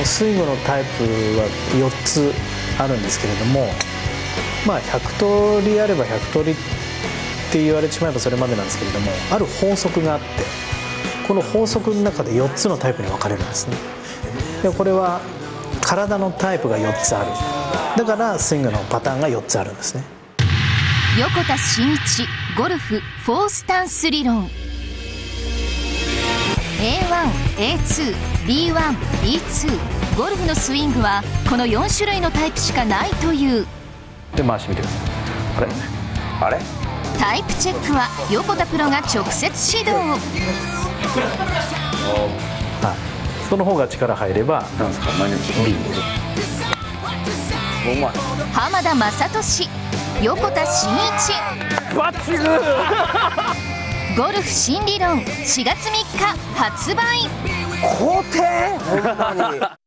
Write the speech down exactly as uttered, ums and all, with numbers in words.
スイングのタイプはよっつあるんですけれども、まあひゃくとおりあればひゃくとおりって言われてしまえばそれまでなんですけれども、ある法則があって、この法則の中でよっつのタイプに分かれるんですね。でこれは体のタイプがよっつある、だからスイングのパターンがよっつあるんですね。 横田真一ゴルフフォースタンス理論。 エーワン、エーツー、ビーワン、ビーツー、ゴルフのスイングはこのよんしゅるいのタイプしかないという。 で回してみてください。あれあれタイプチェックは横田プロが直接指導。はい、 その方が力入ればなんですか、何を B うまい。 浜田雅俊、横田真一バッチグゴルフ新理論しがつみっか発売。 皇帝ほんまに